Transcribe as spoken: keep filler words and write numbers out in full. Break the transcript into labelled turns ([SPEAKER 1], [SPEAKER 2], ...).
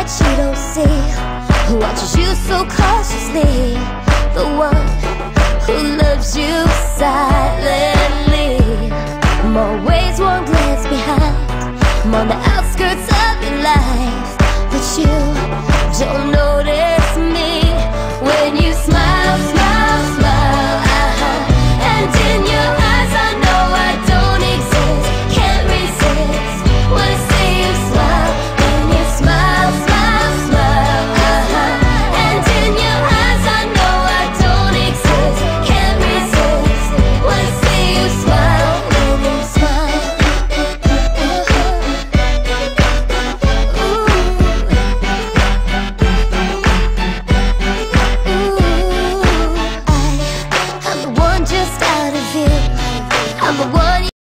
[SPEAKER 1] you don't see, who watches you so cautiously, the one who loves you silently. I'm always one glance behind, I'm on the outskirts of your life, but you don't notice me when you smile, smile, smile, uh-huh. And in your eyes I know I don't exist, can't resist, wanna see you smile. When you smile, smile, smile, uh-huh. And in your eyes I know I don't exist, can't resist, wanna see you smile. When you smile, I'm the one just out of view, I'm the one